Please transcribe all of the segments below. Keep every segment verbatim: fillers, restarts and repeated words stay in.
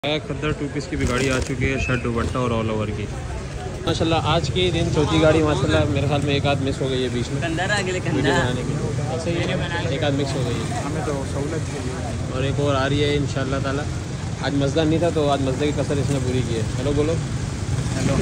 खद्दर two piece की भी गाड़ी आ चुकी है, शर्ट दुपट्टा और ऑल ओवर की माशाल्लाह। आज के दिन चौथी गाड़ी माशाल्लाह मेरे ख्याल में एक आध मिस हो गई है बीच में वीडियो बनाने की, ऐसे ही एक आध मिस हो गई है, हमें तो सहूलत है। और एक और आ रही है इंशाल्लाह ताला। आज मजदा नहीं था तो आज मजदे की कसर इसने पूरी की है। हेलो बोलो हेलो।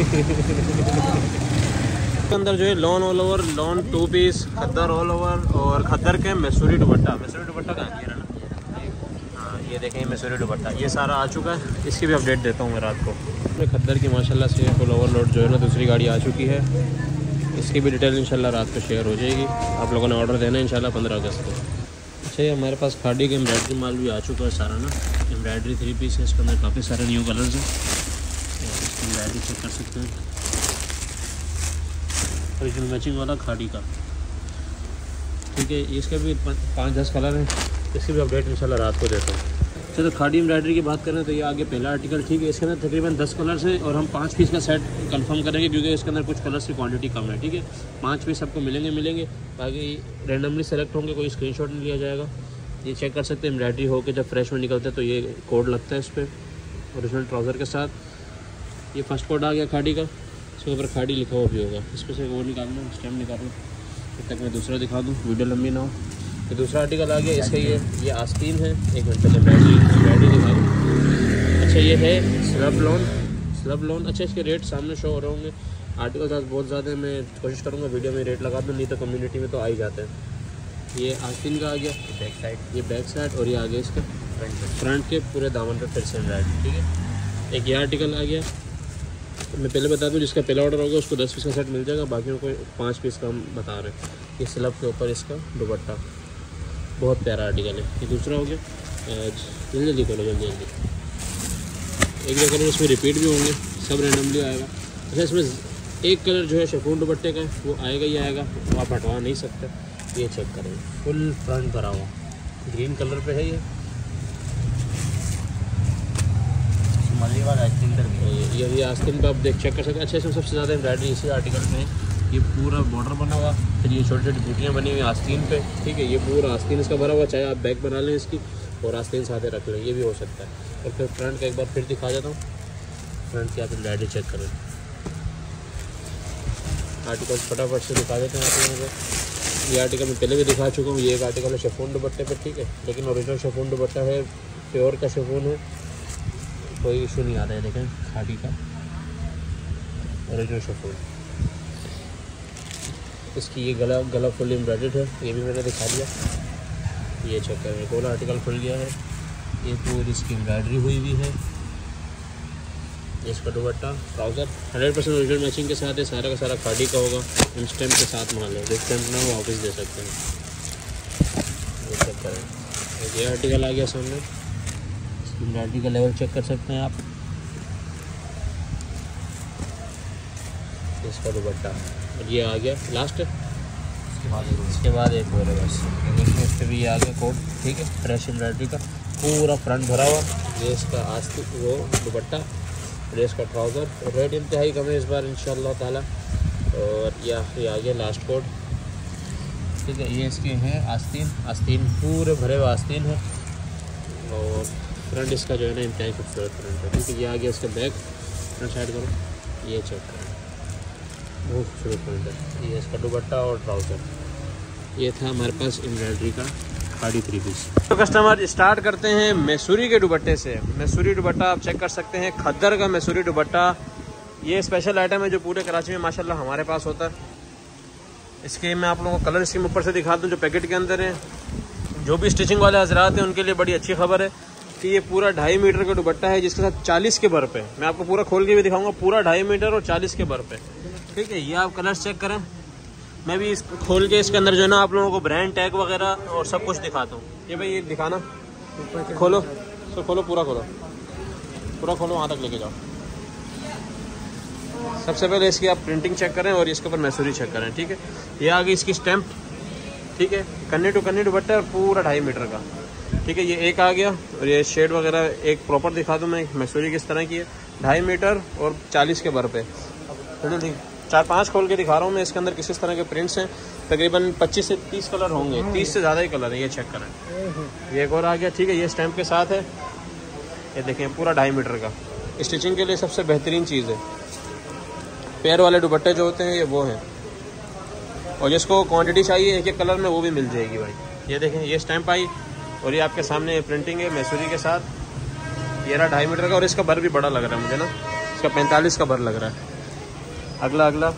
अंदर जो है lawn all over, lawn two piece, खद्दर ऑल ओवर और खद्दर के मैसूरी दुपट्टा। मैसूरी दुपट्टा कहाँ है ना, ये देखें मैसूरी दुपट्टा, ये सारा आ चुका है। इसकी भी अपडेट देता हूँ मैं रात को। खद्दर की माशाल्लाह से फुल ओवरलोड जो है ना दूसरी गाड़ी आ चुकी है, इसकी भी डिटेल इंशाल्लाह रात को शेयर हो जाएगी। आप लोगों ने ऑर्डर देना है इंशाल्लाह पंद्रह अगस्त को। अच्छा ये हमारे पास खाड़ी के एम्ब्रॉयडरी माल भी आ चुका है सारा ना, एम्ब्रॉयडरी थ्री पीस है, इसके अंदर काफ़ी सारे न्यू कलर्स हैं। इसकी एम्ब्रॉयडरी चेक कर सकते हैं, ओरिजिनल मैचिंग वाला खाड़ी का, ठीक है। इसके भी पाँच दस कलर हैं, इसकी भी अपडेट इंशाल्लाह रात को देता हूँ। चलो खाड़ी एम्ब्रॉयडरी की बात करें तो ये आगे पहला आर्टिकल, ठीक है। इसके अंदर तकरीबन दस कलर्स हैं और हम पाँच पीस का सेट कंफर्म करेंगे क्योंकि इसके अंदर कुछ कलर्स की क्वांटिटी कम है, ठीक है। पाँच पीस आपको मिलेंगे मिलेंगे बाकी रैंडमली सेलेक्ट होंगे, कोई स्क्रीनशॉट नहीं लिया जाएगा। ये चेक कर सकते हैं एम्ब्रॉयडरी होकर जब फ्रेश में निकलते हैं तो ये कोड लगता है इस पर ओरिजिनल ट्राउज़र के साथ। ये फर्स्ट कोड आ गया खाड़ी का, इसके ऊपर खाड़ी लिखा हुआ भी होगा। इस पर से वो निकालना, स्टैम्प निकालना। तब तक मैं दूसरा दिखा दूँ, वीडियो लंबी ना हो। तो दूसरा आर्टिकल आ गया, इसका ये ये आस्तीन है। एक मिनट पहले एम्ब्रॉयडरी एम्ब्रॉयडरी दिखा दूँ। अच्छा ये है स्लब लोन, स्लब लोन। अच्छा इसके रेट सामने शो हो रहे होंगे। आर्टिकल आज बहुत ज़्यादा, मैं कोशिश करूँगा वीडियो में रेट लगा दूँ, नहीं तो कम्युनिटी में तो आ ही जाते हैं। ये आस्तीन का आ गया बैक साइड, ये बैक साइड और ये आ गया इसका फ्रंट फ्रंट के पूरे दामन पर फिर से एम्ब्रॉयडरी, ठीक है। एक ये आर्टिकल आ गया, मैं पहले बता दूं जिसका पहला ऑर्डर होगा उसको दस पीस का सेट मिल जाएगा, बाकियों को पाँच पीस का हम बता रहे हैं। ये स्लब के ऊपर इसका दुपट्टा, बहुत प्यारा आर्टिकल है। ये दूसरा हो गया, जल्दी जल्दी करो जल्दी जल्दी। एक दो कलर इसमें रिपीट भी होंगे, सब रैंडमली आएगा। अच्छा इसमें एक कलर जो है शिफॉन दुपट्टे का वो आएगा ही आएगा, वो आप हटवा नहीं सकते। ये चेक करें, फुल फ्रंट भरा हुआ ग्रीन कलर पे है ये मल्ली वाला आस्तीन पर, ये ये आस्तीन पर आप देख चेक कर सकते हैं। अच्छा इसमें सबसे ज़्यादा एम्ब्रॉयडरी इसी आर्टिकल में है। ये पूरा बॉर्डर बना हुआ, फिर ये छोटी छोटी बूटियाँ बनी हुई आस्तीन पे, ठीक है। ये पूरा आस्तीन इसका भरा हुआ, चाहे आप बैक बना लें इसकी और आस्तीन साथ रख लें, ये भी हो सकता है। और फिर फ्रंट का एक बार फिर दिखा देता हूँ, फ्रंट की आप एम्ब्रॉयडरी चेक करें। आर्टिकल फटाफट से दिखा देते हैं आप लोगों को। ये आर्टिकल मैं पहले भी दिखा चुका हूँ। ये एक आर्टिकल है शिफॉन दुपट्टे पर, ठीक है, लेकिन ओरिजिनल शिफॉन दुपट्टा है, प्योर का शिफॉन है, कोई इशू नहीं आ रहा है। देखें खाड़ी का ओरिजिनल शिफॉन, इसकी ये गला गला फुल एम्ब्रॉयडर्ड है, ये भी मैंने दिखा दिया। ये चेक करें, एक और आर्टिकल खुल गया है, ये पूरी इसकी एम्ब्रॉयडरी हुई हुई है। ये इसका dupatta trouser hundred percent original matching के साथ है, सारा का सारा खाड़ी का होगा, स्टैम्प के साथ माल है। स्टैम्प ना वो वापस दे सकते हैं। ये चेक करें, ये आर्टिकल आ गया सामने, इसकी एम्ब्रॉयडरी का लेवल चेक कर सकते हैं आप। इसका दुपट्टा और ये आ गया लास्ट, इसके बाद इसके बाद एक और है बस। इस पर भी ये आ गया कोड, ठीक है, फ्रेश एम्ब्रॉयडरी का पूरा फ्रंट भरा हुआ। ये इसका आस्ती वो दुपट्टा और इसका ट्राउज़र, रेट इंतहाई कम है इस बार इंशाल्लाह ताला। और या ये आ गया लास्ट कोड, ठीक है। ये इसके हैं आस्तीन, आस्तीन पूरे भरे हुए आस्तीन है और फ्रंट इसका जो है ना इंतहाई खूबसूरत फ्रंट है, ठीक है। ये आ गया इसका बैक, फ्रंट साइड करो, ये चेक करें, बहुत खूबसूरत फ्रंट है। ये इसका दुपट्टा और ट्राउज़र। ये था हमारे पास एम्ब्रॉयडरी का खाड़ी थ्री पीस। तो कस्टमर स्टार्ट करते हैं मैसूरी के दुपट्टे से। मैसूरी दुपट्टा आप चेक कर सकते हैं, खद्दर का मैसूरी दुपट्टा। ये स्पेशल आइटम है जो पूरे कराची में माशाल्लाह हमारे पास होता है। इसके मैं आप लोगों को कलर स्कीम ऊपर से दिखा दूँ जो पैकेट के अंदर है। जो भी स्टिचिंग वाले हजरात हैं उनके लिए बड़ी अच्छी खबर है कि ये पूरा ढाई मीटर का दुपट्टा है जिसके साथ चालीस के बर पे, मैं आपको पूरा खोल के भी दिखाऊंगा, पूरा ढाई मीटर और चालीस के बर पे, ठीक है। ये आप कलर्स चेक करें, मैं भी इस खोल के इसके अंदर जो है ना आप लोगों को ब्रांड टैग वगैरह और सब कुछ दिखाता हूँ। ये भाई ये दिखाना, खोलो सो खोलो पूरा खोलो पूरा खोलो वहाँ तक लेके जाओ। सबसे पहले इसकी आप प्रिंटिंग चेक करें और इसके ऊपर मैसूरी चेक करें, ठीक है। ये आ गई इसकी स्टैंप, ठीक है, कन्नी टू कन्नी दुपट्टा और पूरा ढाई मीटर का, ठीक है। ये एक आ गया और ये शेड वगैरह एक प्रॉपर दिखा दूँ मैं मैसूरी किस तरह की है, ढाई मीटर और चालीस के बर पे। जल्दी चार पांच खोल के दिखा रहा हूँ मैं, इसके अंदर किस किस तरह के प्रिंट्स हैं। तकरीबन पच्चीस से तीस कलर होंगे, तीस से ज़्यादा ही कलर है, ये चेक करें। ये एक और आ गया, ठीक है, ये स्टैंप के साथ है। ये देखें पूरा ढाई मीटर का। स्टिचिंग के लिए सबसे बेहतरीन चीज़ है। पैर वाले दुपट्टे जो होते हैं ये वो हैं, और जिसको क्वांटिटी चाहिए एक एक कलर में वो भी मिल जाएगी भाई। ये देखें ये स्टैंप आई और ये आपके सामने प्रिंटिंग है मैसूरी के साथ। ये रहा ढाई मीटर का और इसका भर भी बड़ा लग रहा है मुझे ना, इसका पैंतालीस का भर लग रहा है। अगला अगला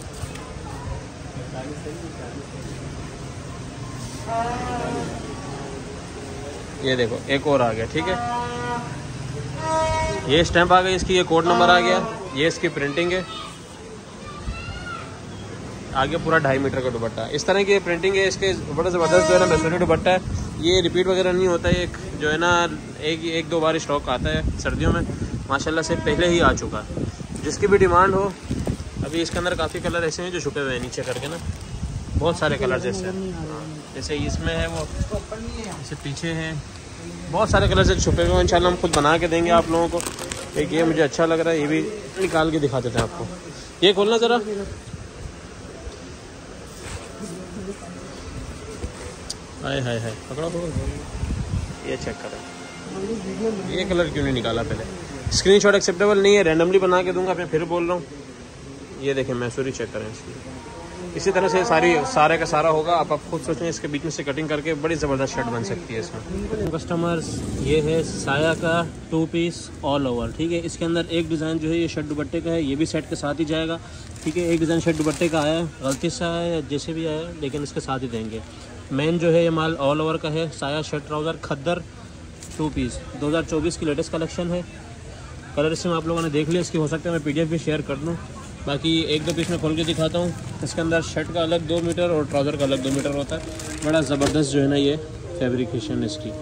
ये देखो एक और आ गया, ठीक है। ये स्टैंप आ गई इसकी, ये कोड नंबर आ गया, ये इसकी प्रिंटिंग है। आगे पूरा ढाई मीटर का दुपट्टा, इस तरह की प्रिंटिंग है इसके। बड़ा ज़बरदस्त जो है ना मैसूरी दुपट्टा है। ये रिपीट वगैरह नहीं होता है, एक जो है ना एक एक दो बार स्टॉक आता है सर्दियों में, माशाल्लाह से पहले ही आ चुका है। जिसकी भी डिमांड हो, अभी इसके अंदर काफ़ी कलर ऐसे हैं जो छुपे हुए हैं नीचे करके ना, बहुत सारे कलर जैसे जैसे इसमें है, वो जैसे पीछे है, बहुत सारे कलर से छुपे हुए हैं। इंशाल्लाह हम खुद बना के देंगे आप लोगों को। एक ये मुझे अच्छा लग रहा है, ये भी निकाल के दिखा देते हैं आपको। ये खोलना ज़रा, हाय हाय हाय पकड़ो, ये चेक करें, ये कलर क्यों नहीं निकाला पहले। स्क्रीनशॉट एक्सेप्टेबल नहीं है, रैंडमली बना के दूंगा, मैं फिर बोल रहा हूँ। ये देखें मैसूरी चेक करें इसकी, इसी तरह से सारी सारे का सारा होगा। आप आप खुद सोचें, इसके बीच में से कटिंग करके बड़ी ज़बरदस्त शर्ट बन सकती है इसमें। कस्टमर्स ये है साया का टू पीस ऑल ओवर, ठीक है। इसके अंदर एक डिज़ाइन जो है ये शर्ट दुपट्टे का है, ये भी सेट के साथ ही जाएगा, ठीक है। एक डिज़ाइन शर्ट दुपट्टे का आया है, गलती से आया है जैसे भी आया, लेकिन इसके साथ ही देंगे। मेन जो है ये माल ऑल ओवर का है, साया shirt trouser khaddar two piece दो हज़ार चौबीस की लेटेस्ट कलेक्शन है। कलर इसमें आप लोगों ने देख लिया, इसकी हो सकता है मैं पीडीएफ भी शेयर कर दूँ। बाकी एक दो पीस में खोल के दिखाता हूँ। इसके अंदर शर्ट का अलग दो मीटर और ट्राउज़र का अलग दो मीटर होता है। बड़ा ज़बरदस्त जो है ना ये फैब्रिकेशन इसकी,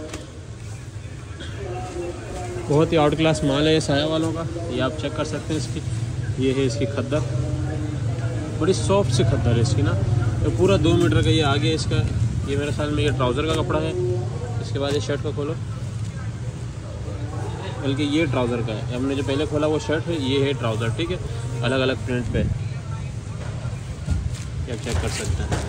बहुत ही आउट क्लास माल है ये साया वालों का। ये आप चेक कर सकते हैं इसकी, ये है इसकी खद्दर, बड़ी सॉफ्ट सी खद्दर है इसकी ना। तो पूरा दो मीटर का ये आगे इसका, ये मेरे ख्याल में ये ट्राउज़र का कपड़ा है। इसके बाद ये शर्ट का खोलो, बल्कि ये ट्राउज़र का है। हमने जो पहले खोला वो शर्ट है, ये है ट्राउज़र, ठीक है। अलग अलग प्रिंट पे क्या चेक कर सकते हैं।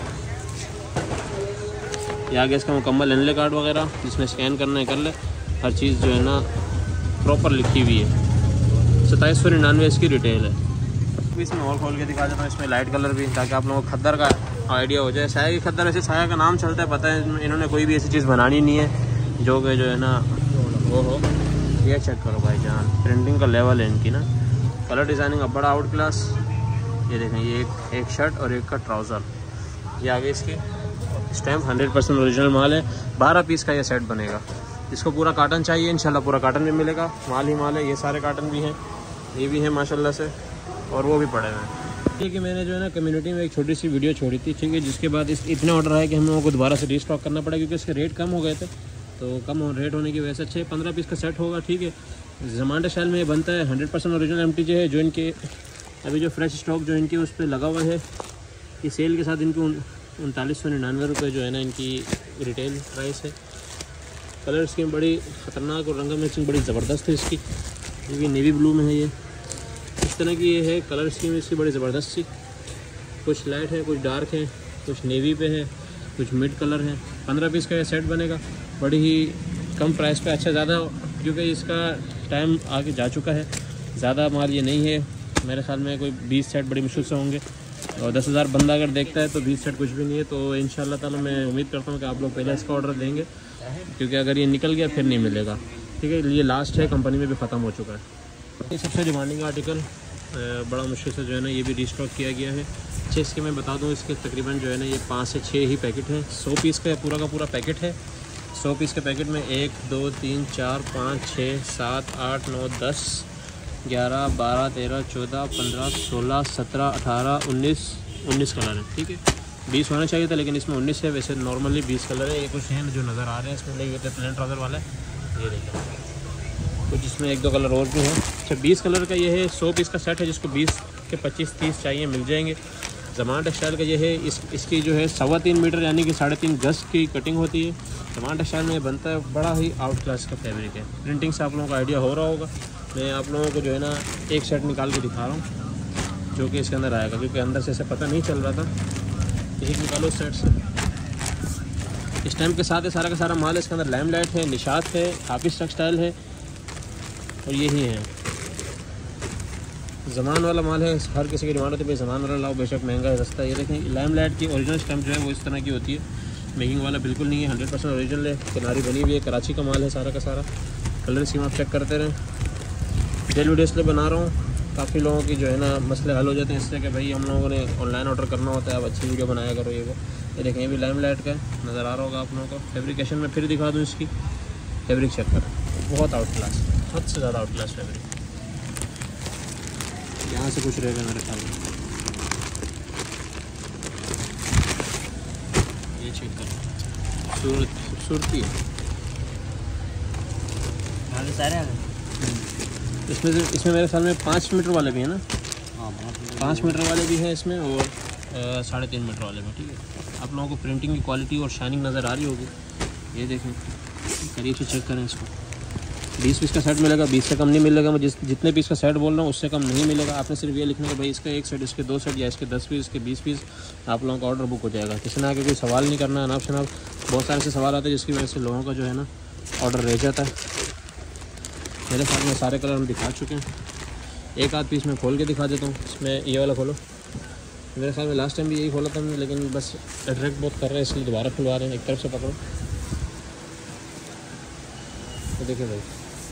ये आगे इसका मुकम्मल एनले कार्ड वगैरह, जिसमें स्कैन करना है कर ले। हर चीज़ जो है ना प्रॉपर लिखी हुई है। सत्ताईस सौ निन्यानवे इसकी रिटेल है। इसमें और खोल के दिखा देता हूँ, इसमें लाइट कलर भी, ताकि आप लोगों को खद्दर का आइडिया हो जाए। साया की खद्दर, ऐसे साया का नाम चलता है, पता है इन्होंने कोई भी ऐसी चीज़ बनानी नहीं है जो कि जो है ना वो हो। ये चेक करो भाई जान, प्रिंटिंग का लेवल है इनकी ना, कलर डिज़ाइनिंग अब बड़ा आउट क्लास। ये देखें, ये एक एक शर्ट और एक का ट्राउज़र। ये आगे इसकी स्टैम्प हंड्रेड परसेंट ओरिजिनल माल है। बारह पीस का ये सेट बनेगा। इसको पूरा काटन चाहिए, इंशाल्लाह पूरा काटन भी मिलेगा। माल ही माल है, ये सारे काटन भी हैं, ये भी हैं माशाल्लाह से, और वो भी पड़े हुए हैं। ठीक है, मैंने जो है ना कम्युनिटी में एक छोटी सी वीडियो छोड़ी थी, ठीक है, जिसके बाद इस इतने ऑर्डर आए कि हम लोगों को दोबारा से रीस्टॉक करना पड़ा, क्योंकि इसके रेट कम हो गए थे। तो कम रेट होने की वजह से अच्छे पंद्रह पीस का सेट होगा, ठीक है। ज़मांडा स्टाइल में ये बनता है, hundred percent original M T J है। जो इनके अभी जो फ्रेश स्टॉक जो इनके उस पर लगा हुआ है, ये सेल के साथ इनके उनतालीस सौ निन्यानवे रुपये जो है ना इनकी रिटेल प्राइस है। कलर इसकी बड़ी ख़तरनाक और रंग मैचिंग बड़ी ज़बरदस्त है इसकी। ये भी नेवी ब्लू में है, ये इस तरह की ये है। कलर स्कीम इसकी बड़ी ज़बरदस्त सी, कुछ लाइट है, कुछ डार्क है, कुछ नेवी पे है, कुछ मिड कलर है। पंद्रह पीस का ये सेट बनेगा, बड़ी ही कम प्राइस पे। अच्छा ज़्यादा, क्योंकि इसका टाइम आगे जा चुका है, ज़्यादा माल ये नहीं है। मेरे ख्याल में कोई बीस सेट बड़ी मुश्किल से होंगे, और दस हज़ार बंदा अगर देखता है तो बीस सेट कुछ भी नहीं है। तो इंशाल्लाह ताला मैं उम्मीद करता हूँ कि आप लोग पहले इसका ऑर्डर देंगे, क्योंकि अगर ये निकल गया फिर नहीं मिलेगा, ठीक है। ये लास्ट है, कंपनी में भी ख़त्म हो चुका है। ये सबसे डिमांडिंग आर्टिकल, बड़ा मुश्किल से जो है ना ये भी रिस्टॉक किया गया है। अच्छा, इसके मैं बता दूँ, इसके तकरीबन जो है ना ये पाँच से छः ही पैकेट हैं। सौ पीस का पूरा का पूरा पैकेट है। सौ पीस के पैकेट में एक दो तीन चार पाँच छः सात आठ नौ दस ग्यारह बारह तेरह चौदह पंद्रह सोलह सत्रह अठारह उन्नीस उन्नीस कलर हैं, ठीक है। बीस होना चाहिए था, लेकिन इसमें उन्नीस है। वैसे नॉर्मली बीस कलर है। ये कुछ हैं जो नज़र आ रहे हैं इसमें, नहीं होते प्लेन ट्राउज़र वाले, ये देखिए कुछ इसमें एक दो कलर और भी हैं। अच्छा, बीस कलर का ये है। सौ पीस का सेट है, जिसको बीस के पच्चीस तीस चाहिए मिल जाएंगे। ज़मान टेक्सटाइल का ये है। इस इसकी जो है सवा तीन मीटर यानी कि साढ़े तीन गज की कटिंग होती है। ज़मान टेक्सटाइल में बनता है, बड़ा ही आउट क्लास का फैब्रिक है। प्रिंटिंग से आप लोगों को आइडिया हो रहा होगा। मैं आप लोगों को जो है ना एक सेट निकाल के दिखा रहा हूँ जो कि इसके अंदर आएगा, क्योंकि अंदर से ऐसे पता नहीं चल रहा था। एक निकालो सेट से, इस टाइम के साथ है सारा का सारा माल। इसके अंदर लैम लाइट है, निशात है, हाफिज़ टेक्सटाइल है, और यही है ज़मान वाला माल है। हर किसी की डिमांड होती है भाई ज़मान वाला लाओ, बेशक महंगा है सस्ता है। ये देखें लाइमलाइट की ओरिजिनल स्टैम्प जो है वो इस तरह की होती है, मेकिंग वाला बिल्कुल नहीं है, हंड्रेड परसेंट ओरिजिनल है, किनारी बनी हुई है, कराची का माल है सारा का सारा। कलर स्कीम आप चेक करते रहें। डेली वीडियो इसलिए बना रहा हूँ काफ़ी लोगों की जो है ना मसले हल हो जाते हैं इससे कि भाई हम लोगों ने ऑनलाइन ऑर्डर करना होता है, अब अच्छी वीडियो बनाया करो। ये वो ये देखें ये भी लाइमलाइट का नज़र आ रहा होगा आप लोगों को। फैब्रिकेशन में फिर दिखा दूँ इसकी, फैब्रिक चेक करें, बहुत आउट क्लास, हद से ज़्यादा आउट क्लास फैब्रिक। यहाँ से कुछ रहेगा मेरे ख्याल में, ये चेक करें, खूबसूरत खूबसूरती है। सारे इसमें से इसमें मेरे ख्याल में पाँच मीटर वाले भी हैं ना, हाँ पाँच मीटर वाले भी हैं इसमें और साढ़े तीन मीटर वाले भी। ठीक है, आप लोगों को प्रिंटिंग की क्वालिटी और शाइनिंग नज़र आ रही होगी। ये देखें, करीब से चेक करें इसको। बीस पीस का सेट मिलेगा, बीस से कम नहीं मिलेगा। मैं जिस जितने पीस का सेट बोल रहा हूँ उससे कम नहीं मिलेगा। आपने सिर्फ ये लिखना है भाई इसका एक सेट, इसके दो सेट, या इसके दस पीस, इसके बीस पीस, आप लोगों का ऑर्डर बुक हो जाएगा। किसी ने आके कोई सवाल नहीं करना है। अनाप शनाप बहुत सारे से सवाल आते हैं जिसकी वजह से लोगों का जो है ना ऑर्डर रह जाता है। मेरे साथ में सारे कलर हम दिखा चुके हैं। एक आध पीस मैं खोल के दिखा देता हूँ। इसमें ये वाला खोलो, मेरे ख्याल में लास्ट टाइम भी यही खोला था हमने, लेकिन बस अट्रैक्ट बहुत कर रहे हैं इसलिए दोबारा खुलवा रहे हैं। एक तरफ से पकड़ो तो देखिए भाई,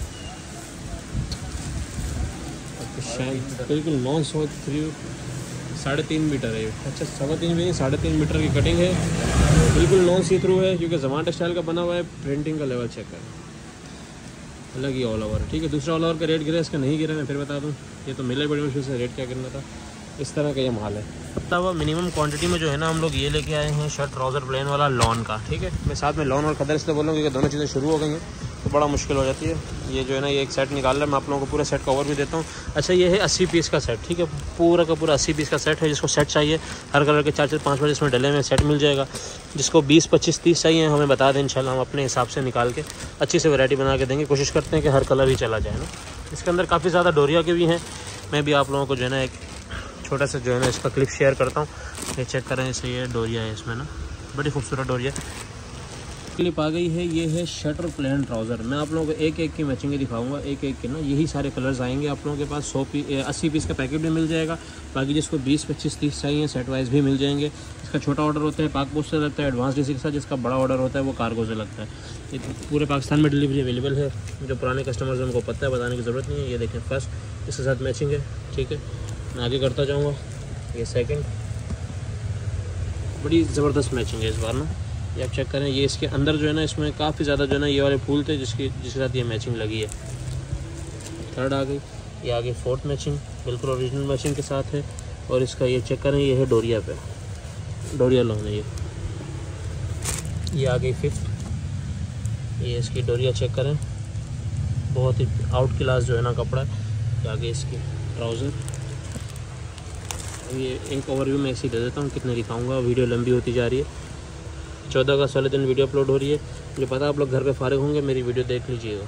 बिल्कुल नॉन सौ थ्री साढ़े तीन मीटर है। अच्छा सवा तीन भी नहीं, साढ़े तीन मीटर की कटिंग है, बिल्कुल नॉन सी थ्रू है क्योंकि ज़मान टेक्सटाइल का बना हुआ है। प्रिंटिंग का लेवल चेक करें, अलग ही ऑल ओवर। ठीक है, दूसरा ऑल ओवर का रेट गिरा, इसका नहीं गिरा। मैं फिर बता दूं, ये तो मिले बड़ी मुश्किल से रेट क्या करना था। इस तरह का ये माल है। तब मिनिमम क्वांटिटी में जो है ना हम लोग ये लेके आए हैं शर्ट ट्राउज़र प्लेन वाला लॉन का। ठीक है, मैं साथ में लॉन और खदर इसलिए बोल रहा हूँ क्योंकि दोनों चीज़ें शुरू हो गई हैं तो बड़ा मुश्किल हो जाती है। ये जो है ना ये एक सेट निकाल रहा है, मैं आप लोगों को पूरा सेट का ओवर भी देता हूँ। अच्छा ये है अस्सी पीस का सेट। ठीक है, पूरा का पूरा अस्सी पीस का सेट है। जिसको सेट चाहिए हर कलर के चार चार पाँच पाँच इसमें डले में सेट मिल जाएगा। जिसको बीस पच्चीस तीस चाहिए हमें बता दें, इंशाल्लाह हम अपने हिसाब से निकाल के अच्छी से वैरायटी बना के देंगे। कोशिश करते हैं कि हर कलर ही चला जाए ना। इसके अंदर काफ़ी ज़्यादा डोरिया के भी हैं। मैं भी आप लोगों को जो है ना एक छोटा सा जो है ना इसका क्लिप शेयर करता हूँ। ये चेक करें, इसे ये डोरिया है इसमें ना, बड़ी खूबसूरत डोरिया क्लिप आ गई है। ये है शर्ट और प्लेन ट्राउज़र। मैं आप लोगों को एक एक की मैचिंग दिखाऊंगा, एक एक के ना यही सारे कलर्स आएंगे आप लोगों के पास। सौ पी अस्सी पीस का पैकेट भी मिल जाएगा। बाकी जिसको बीस पच्चीस तीस चाहिए सेट वाइज भी मिल जाएंगे। इसका छोटा ऑर्डर होता है पाक पोस्ट से लगता है एडवांस डीसी के साथ, जिसका बड़ा ऑर्डर होता है वो कार्गो से लगता है। ये पूरे पाकिस्तान में डिलीवरी अवेलेबल है। जो पुराने कस्टमर्स हैं उनको पता है, बताने की ज़रूरत नहीं है। ये देखें फर्स्ट इसके साथ मैचिंग है। ठीक है, मैं आगे करता जाऊँगा। ये सेकेंड, बड़ी ज़बरदस्त मैचिंग है इस बार ना। ये आप चेक करें, ये इसके अंदर जो है ना इसमें काफ़ी ज़्यादा जो है ना ये वाले फूल थे जिसकी जिसके साथ ये मैचिंग लगी है। थर्ड आ गई, ये आ गई फोर्थ मैचिंग, बिल्कुल ओरिजिनल मैचिंग के साथ है। और इसका ये चेक करें, ये है डोरिया पे, डोरिया लॉन है ये। ये आ गई फिफ्थ, ये इसकी डोरिया चेक करें, बहुत ही आउट क्लास जो है ना कपड़ा। ये आ गई इसकी ट्राउज़र। ये एक ओवरव्यू मैं ऐसे ही दे देता हूँ, कितने दिखाऊँगा, वीडियो लंबी होती जा रही है। चौदह अगस्त वाले दिन वीडियो अपलोड हो रही है। मुझे पता आप लोग घर पे फारिग होंगे, मेरी वीडियो देख लीजिएगा।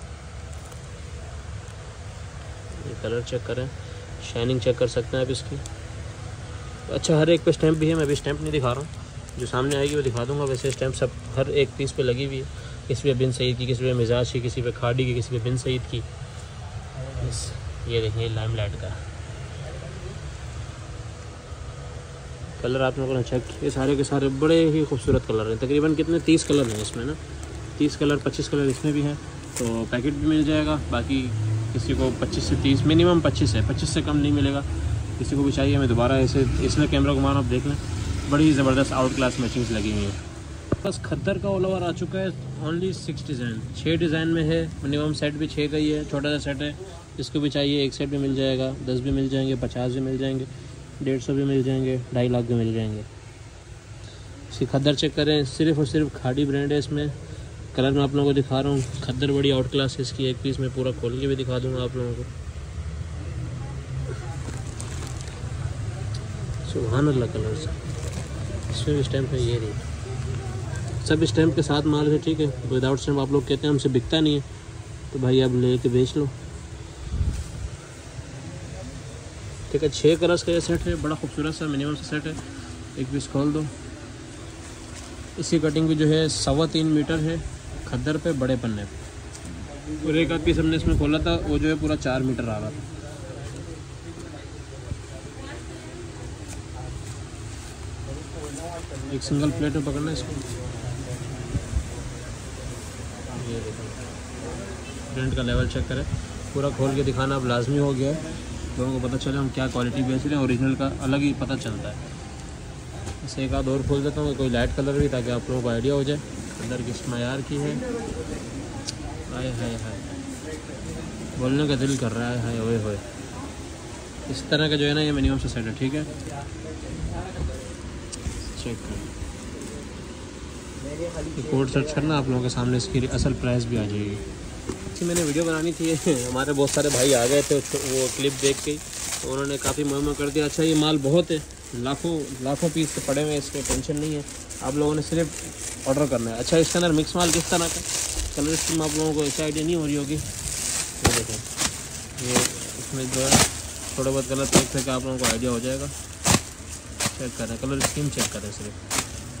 ये कलर चेक करें, शाइनिंग चेक कर सकते हैं आप इसकी। अच्छा हर एक पे स्टैंप भी है, मैं भी स्टैंप नहीं दिखा रहा हूँ, जो सामने आएगी वो दिखा दूँगा। वैसे स्टैंप सब हर एक पीस पे लगी हुई है। किसी पे बिन सईद की, किसी पे मिजाज की, किसी पे खाड़ी की, किसी पे बिन सईद की। ये देखिए लाइमलाइट का कलर आप लोगों ने चेक किए, सारे के सारे बड़े ही खूबसूरत कलर हैं। तकरीबन कितने तीस कलर हैं इसमें ना, तीस कलर पच्चीस कलर इसमें भी हैं। तो पैकेट भी मिल जाएगा। बाकी किसी को पच्चीस से तीस, मिनिमम पच्चीस है, पच्चीस से कम नहीं मिलेगा। किसी को भी चाहिए मैं दोबारा ऐसे इसमें कैमरा घुमाना, आप देख लें, बड़ी ही ज़बरदस्त आउट क्लास मैचिंग्स लगी हुई हैं। बस खद्दर का ऑल ओवर आ चुका है। ओनली सिक्स डिज़ाइन, छः डिज़ाइन में है। मिनिमम सेट भी छः का ही है, छोटा सा सेट है। जिसको भी चाहिए एक सेट भी मिल जाएगा, दस भी मिल जाएंगे, पचास भी मिल जाएंगे, डेढ़ सौ भी मिल जाएंगे, ढाई लाख भी मिल जाएंगे। इसकी खद्दर चेक करें, सिर्फ और सिर्फ खाड़ी ब्रांड है। इसमें कलर मैं आप लोगों को दिखा रहा हूँ। खद्दर बड़ी आउट क्लास है इसकी। एक पीस में पूरा खोल के भी दिखा दूँगा आप लोगों को। सुभान अल्लाह कलर से, इसमें भी स्टैम्प है। ये रही, सब स्टैम्प के साथ माल है। ठीक है, विदाउट स्टैम्प आप लोग कहते हैं हमसे बिकता नहीं है, तो भाई आप ले के बेच लो। ठीक है, छः कलर्स का ये सेट है, बड़ा खूबसूरत सा मिनिमम सा सेट है। एक पीस खोल दो। इसकी कटिंग भी जो है सवा तीन मीटर है, खद्दर पे बड़े पन्ने पे। और एक आध पीस हमने इसमें खोला था, वो जो है पूरा चार मीटर आ रहा था। एक सिंगल प्लेट में पकड़ना इसको। ये देखो प्रिंट का लेवल चेक करें, पूरा खोल के दिखाना अब लाजमी हो गया है, लोगों को पता चले हम क्या क्वालिटी बेच रहे हैं। ओरिजिनल का अलग ही पता चलता है। इसे एक आध और खोल देता हूँ, कोई लाइट कलर भी, ताकि आप लोगों को आइडिया हो जाए अंदर किस मयार की है। हाय हाय हाय, बोलने का दिल कर रहा है, हाय होए होए। इस तरह का जो है ना ये मिनिमम से सेट है, ठीक है। चेक करें, कोड सर्च करना, आप लोगों के सामने इसकी असल प्राइस भी आ जाएगी। अच्छी मैंने वीडियो बनानी थी, हमारे बहुत सारे भाई आ गए थे वो क्लिप देख के, तो उन्होंने काफ़ी मुहम्मा कर दिया। अच्छा ये माल बहुत है, लाखों लाखों पीस के पड़े हुए हैं, इसमें टेंशन नहीं है, आप लोगों ने सिर्फ ऑर्डर करना है। अच्छा इसके अंदर मिक्स माल किस तरह का, कलर स्कीम आप लोगों को ऐसी आइडिया नहीं हो रही होगी। ये देखें, ये इसमें जो है थोड़ा बहुत कलर देख सके आप लोगों को आइडिया हो जाएगा। चेक करें, कलर स्कीम चेक करें सिर्फ।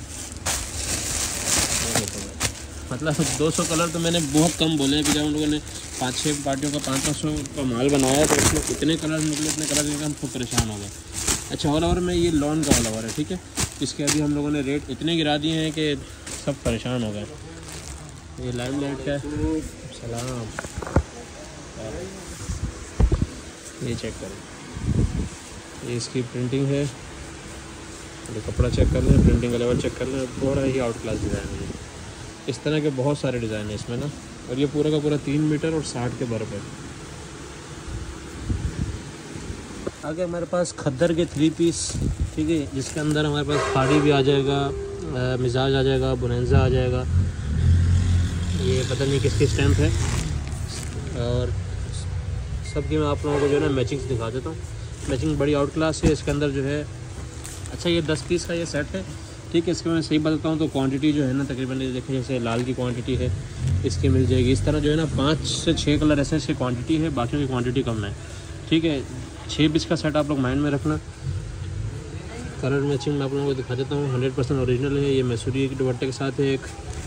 मतलब दो सौ कलर तो मैंने बहुत कम बोले हैं कि जब उन लोगों ने पाँच छः पार्टियों का पाँच पाँच सौ का माल बनाया तो उसमें इतने कलर निकले, इतने कलर निकले, हम खूब परेशान हो गए। अच्छा ऑल ओवर में ये लॉन का ऑल ओवर है, ठीक है। इसके अभी हम लोगों ने रेट इतने गिरा दिए हैं कि सब परेशान हो गए। ये लाइम लाइट का सलाम, ये चेक करें, ये इसकी प्रिंटिंग है, तो कपड़ा चेक कर लें, प्रिंटिंग का लेवल चेक कर लें, थोड़ा ही आउट क्लास डिज़ाइन है। इस तरह के बहुत सारे डिज़ाइन है इसमें ना, और ये पूरा का पूरा तीन मीटर और साठ के बर्फ है। आगे हमारे पास खद्दर के थ्री पीस, ठीक है, जिसके अंदर हमारे पास खाड़ी भी आ जाएगा, मिजाज आ जाएगा, बोनेंजा आ जाएगा, ये पता नहीं किसकी स्टैम्प है, और सबकी मैं आप लोगों को जो है ना मैचिंग्स दिखा देता हूँ। मैचिंग बड़ी आउट क्लास है इसके अंदर जो है। अच्छा ये दस पीस का ये सेट है, ठीक है। इसके मैं सही बताता हूँ तो क्वांटिटी जो है ना तकरीबन ये देखिए, जैसे लाल की क्वांटिटी है इसकी मिल जाएगी। इस तरह जो है ना पाँच से छः कलर ऐसे ऐसे क्वांटिटी है, बाकी की क्वांटिटी कम है, ठीक है। छः पीस का सेट आप लोग माइंड में रखना। कलर मैचिंग मैं आप लोगों को दिखा देता हूँ, हंड्रेड परसेंट ओरिजिनल है। ये मैसूरी के दुपट्टे के साथ है एक,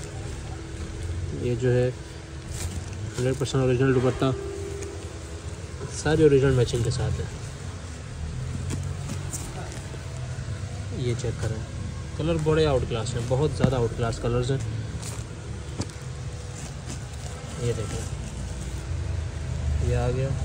ये जो है हंड्रेड परसेंट ओरिजिनल दुपट्टा, सारी ओरिजिनल मैचिंग के साथ है। ये चेक करें, कलर बड़े आउट क्लास हैं, बहुत ज़्यादा आउट क्लास कलर्स हैं। ये देखें, ये आ गया,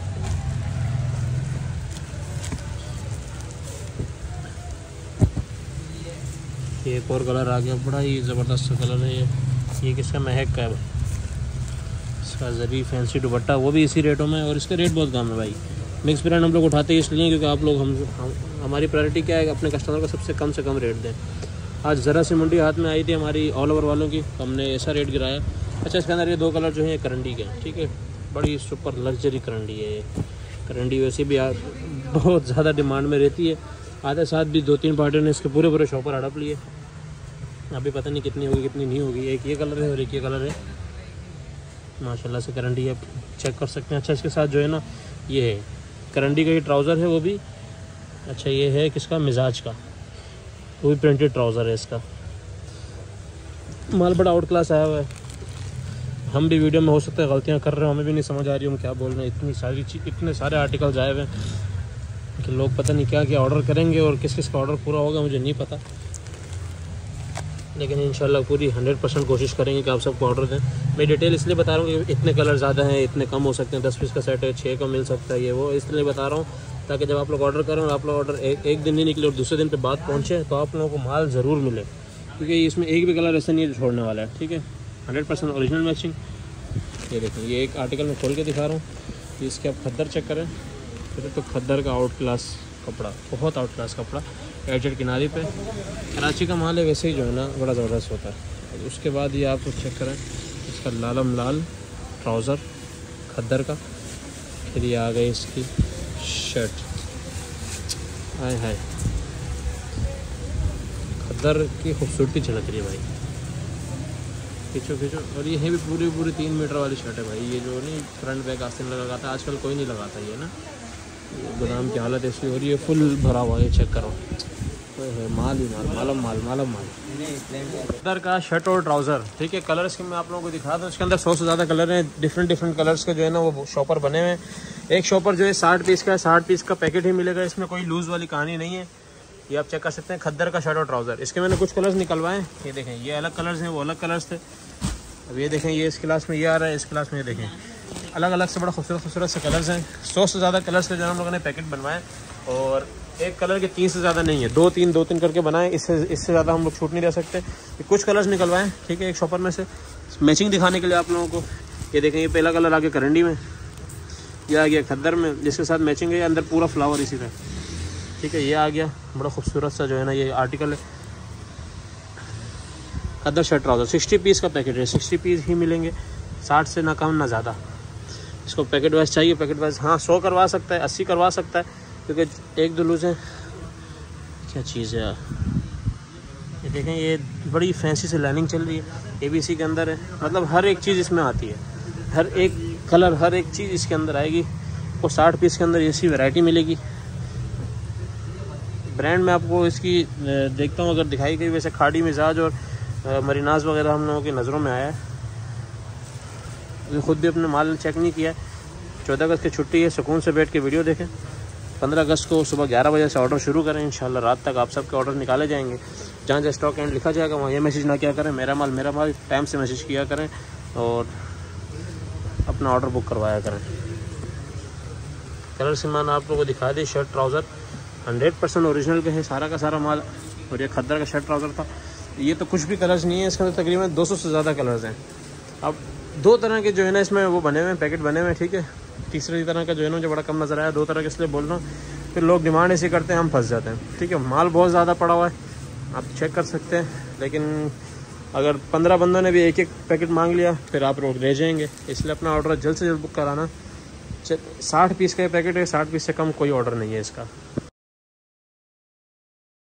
ये एक और कलर आ गया, बड़ा ही ज़बरदस्त कलर है ये। ये किसका, महक का है, इसका जरी फैंसी दुपट्टा, वो भी इसी रेटों में, और इसके रेट बहुत कम है भाई। मिक्स ब्रांड हम लोग उठाते हैं इसलिए क्योंकि आप लोग हम, हम हमारी प्रायोरिटी क्या है, अपने कस्टमर को सबसे कम से कम रेट दें। आज ज़रा सी मुंडी हाथ में आई थी हमारी ऑल ओवर वालों की, हमने ऐसा रेट गिराया। अच्छा इसके अंदर ये दो कलर जो हैं करंडी के, ठीक है, बड़ी सुपर लग्जरी करंडी है ये। करंडी वैसे भी बहुत ज़्यादा डिमांड में रहती है, आधे साथ भी दो तीन पार्टियों ने इसके पूरे पूरे शॉपर हड़प लिए। अभी पता नहीं कितनी होगी कितनी नहीं होगी। एक ये कलर है और एक ये कलर है, माशाल्लाह से करंडी है, चेक कर सकते हैं। अच्छा इसके साथ जो है ना ये है करंडी का, ये ट्राउज़र है वो भी। अच्छा ये है किसका, मिजाज का, वो भी प्रिंटेड ट्राउज़र है इसका। माल बड़ा आउट क्लास आया हुआ है। हम भी वीडियो में हो सकता है गलतियाँ कर रहे हो, हमें भी नहीं समझ आ रही हम क्या बोल रहे हैं। इतनी सारी चीज, इतने सारे आर्टिकल्स आए हुए हैं कि लोग पता नहीं क्या क्या ऑर्डर करेंगे और किस किस का ऑर्डर पूरा होगा मुझे नहीं पता, लेकिन इंशाल्लाह पूरी हंड्रेड परसेंट कोशिश करेंगे कि आप सबको ऑर्डर दें। मैं डिटेल इसलिए बता रहा हूँ कि इतने कलर ज़्यादा हैं, इतने कम हो सकते हैं, दस पीस का सेट है, छः का मिल सकता है, ये वो इसलिए बता रहा हूँ ताकि जब आप लोग ऑर्डर करें और आप लोग ऑर्डर एक एक दिन नहीं निकले और दूसरे दिन पे बाद पहुँचे तो आप लोगों को माल ज़रूर मिले, क्योंकि इसमें एक भी कलर ऐसा नहीं है जो छोड़ने वाला है, ठीक है। Hundred percent original matching. ये देखें, ये एक आर्टिकल मैं खोल के दिखा रहा हूँ, इसके आप खद्दर चेक करें, फिर तो खद्दर का आउट क्लास कपड़ा, बहुत आउट क्लास कपड़ा, एडजट किनारे पे। कराची का माल है वैसे ही जो है ना बड़ा ज़बरदस्त होता है। उसके बाद ये आप चेक करें, इसका लालम लाल ट्राउज़र खद्दर का, फिर ये आ गई इसकी शर्ट, हाय हाय खद्दर की खूबसूरती झलक रही है भाई, खींचो खींचो। और ये है भी पूरी पूरी तीन मीटर वाली शर्ट है भाई, ये जो नहीं फ्रंट बैक आस्तीन लगाता है, आजकल कोई नहीं लगाता ये ना, गोदाम की हालत ऐसी हो रही है, फुल भरा हुआ है, चेक करो, माल ही माल, मालम माल मालम माल। इधर का शर्ट और ट्राउज़र, ठीक है। कलर्स के मैं आप लोगों को दिखा दूँ, इसके अंदर सौ से ज़्यादा कलर हैं, डिफरेंट डिफरेंट कलर्स के जो है ना वो शॉपर बने हुए हैं। एक शॉपर जो है साठ पीस का है, साठ पीस का पैकेट ही मिलेगा, इसमें कोई लूज़ वाली कहानी नहीं है। ये आप चेक कर सकते हैं, खद्दर का शर्ट और ट्राउज़र। इसके मैंने कुछ कलर्स निकलवाए, ये देखें, ये अलग कलर्स हैं, वो अलग कलर्स थे। अब ये देखें, ये इस क्लास में ये आ रहा है, इस क्लास में ये देखें, अलग अलग से बड़ा खूबसूरत खूबसूरत से कलर्स हैं। सौ से ज़्यादा कलर्स के जो हम लोगों ने पैकेट बनवाए, और एक कलर के तीन से ज़्यादा नहीं है, दो तीन दो तीन करके बनाए, इससे इससे ज़्यादा हम लोग छूट नहीं दे सकते। कुछ कलर्स निकलवाएं, ठीक है, एक शॉपर में से मैचिंग दिखाने के लिए आप लोगों को। ये देखें, ये पहला कलर आ गया करंडी में, यह आ गया खद्दर में, जिसके साथ मैचिंग है, अंदर पूरा फ्लावर इसी तरह, ठीक है। ये आ गया बड़ा खूबसूरत सा जो है ना ये आर्टिकल है, khaddar shirt trouser. Sixty piece का पैकेट है, सिक्सटी पीस ही मिलेंगे, साठ से ना कम ना ज़्यादा। इसको पैकेट वाइज चाहिए, पैकेट वाइज हाँ सौ करवा सकता है, अस्सी करवा सकता है, क्योंकि एक दो लूज़ हैं। क्या चीज़ है यार, ये देखें, ये बड़ी फैंसी से लाइनिंग चल रही है, ये भी इसी के अंदर है। मतलब हर एक चीज़ इसमें आती है, हर एक कलर, हर एक चीज़ इसके अंदर आएगी। आपको साठ पीस के अंदर ऐसी वैरायटी मिलेगी। ब्रांड में आपको इसकी देखता हूँ अगर दिखाई गई, वैसे खाड़ी मिजाज और मरीनाज वगैरह हम लोगों की नज़रों में आया है। ख़ुद भी अपने माल चेक नहीं किया है। चौदह अगस्त की छुट्टी है, सुकून से बैठ के वीडियो देखें। पंद्रह अगस्त को सुबह ग्यारह बजे से ऑर्डर शुरू करें, इंशाल्लाह रात तक आप सबके ऑर्डर निकाले जाएंगे। जहाँ जहाँ स्टॉक एंड लिखा जाएगा वहाँ ये मैसेज ना किया करें, मेरा माल मेरा माल, टाइम से मैसेज किया करें और अपना ऑर्डर बुक करवाया करें। कलर सामान आप लोगों को दिखा दी। Shirt trouser hundred percent original के है, सारा का सारा माल। और ये खद्दर का शर्ट ट्राउज़र था। ये तो कुछ भी कलर्स नहीं है, इसके अंदर तकरीबन दो सौ से ज़्यादा कलर्स हैं। अब दो तरह के जो है ना इसमें वो बने हुए हैं, पैकेट बने हुए हैं, ठीक है। तीसरी तरह का जो है ना मुझे बड़ा कम नज़र आया, दो तरह के इसलिए बोल रहा हूँ, फिर लोग डिमांड ऐसे करते हैं, हम फंस जाते हैं, ठीक है। माल बहुत ज़्यादा पड़ा हुआ है, आप चेक कर सकते हैं, लेकिन अगर पंद्रह बंदों ने भी एक एक पैकेट मांग लिया फिर आप लोग रह जाएंगे, इसलिए अपना ऑर्डर जल्द से जल्द बुक कराना। साठ पीस का ये पैकेट है, साठ पीस से कम कोई ऑर्डर नहीं है इसका।